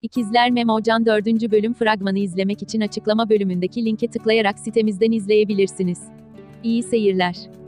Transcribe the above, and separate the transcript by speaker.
Speaker 1: İkizler Memocan 4. bölüm fragmanı izlemek için açıklama bölümündeki linke tıklayarak sitemizden izleyebilirsiniz. İyi seyirler.